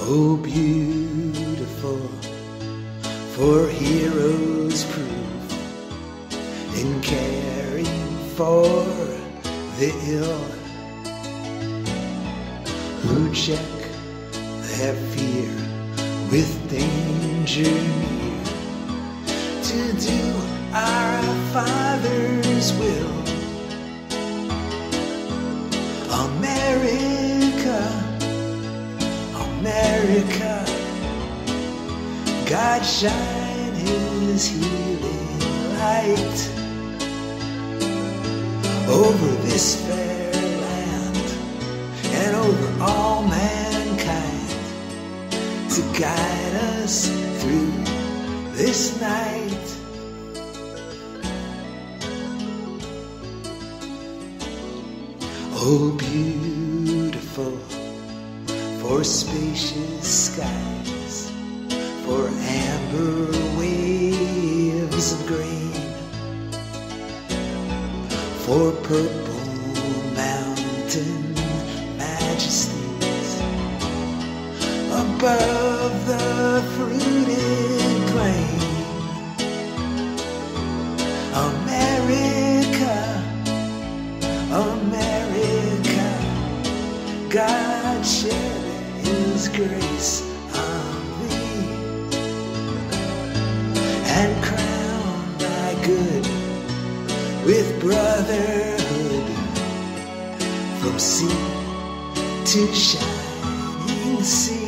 Oh, beautiful for heroes prove in caring for the ill, who check their fear with danger near, to do our Father's will. America, America, God shine His healing light over this fair land and over all mankind, to guide us through this night. Oh, beautiful for spacious skies, for amber waves of grain, for purple mountain majesties above the fruited plain. America, America, God shed His grace on thee, and crown thy good with brotherhood, from sea to shining sea.